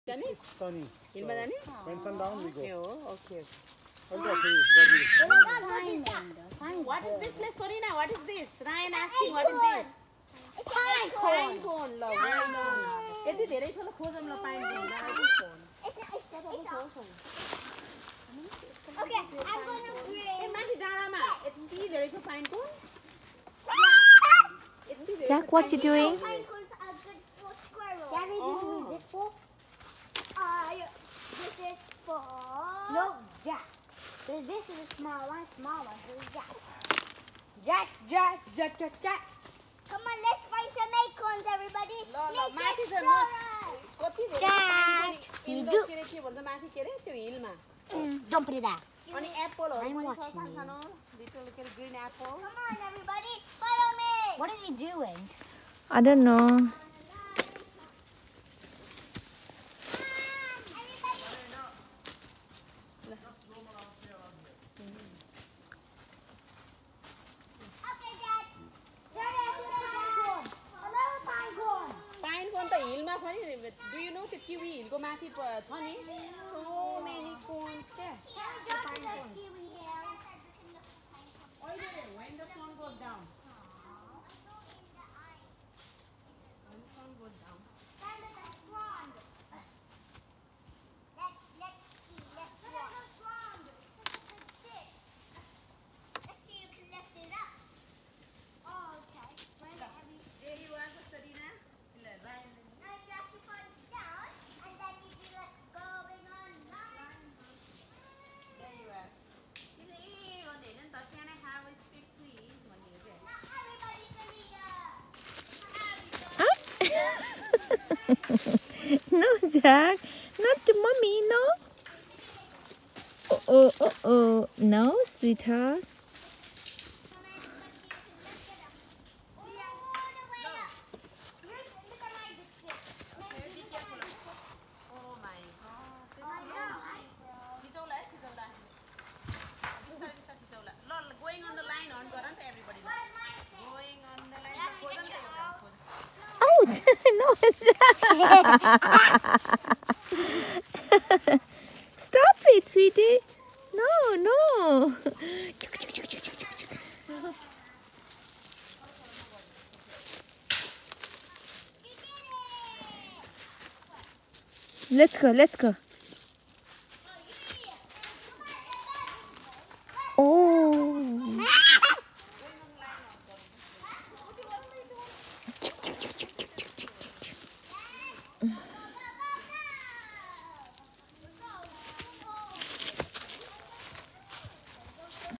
Sunny. So, when sundown we go. Okay. What is this, Sorina? What is this? Ryan asking, what is this? Pine cone. यति धेरै छ ल खोजम ल pine cone. Okay, I'm gonna bring. ए माथि डाँडामा यति धेरै छ pine cone. Zach, what you doing? Pine cones are good for squirrels. Daddy, this is this for? This is for. No, Jack. This is a small one. This is Jack. Jack. Come on, let's find some acorns, everybody. माथि छ कति धेरै Jack, hill you के do- रे के भन्छ माथि के रे त्यो हिलमा Don't put it there. अनि एप्पलहरु I'm पनि छ watching you. सानो लिटल के green apple Come on, everybody, follow me. What is he doing? I don't know. Okay, Dad. Another pine cone. Pine cone त हिलमा छ नि डु यु नो त्यो किवी हिलको माथि छ नि सो मेनी कोन्स क्या Can we drop the kiwi here? when the sun goes down Kind of a swan. Let's see. Let's see you can lift it up. Oh, okay. there you are Sarina Now you have to put it down, and then you do like going on line. there you are तिमीले ए भन्ने हैन नि त can I have a stick please भन्ने हो Not everybody can be No, Zach. Not the mommy, no. Oh. No, sweetheart. oh my god खिचौला है खिचौला बिस्तारै खिचौला ल going on the line on गर नि त everybody going on the line खोज नि त एउटा खोज Ouch! No, Stop it, sweetie. No. Let's go.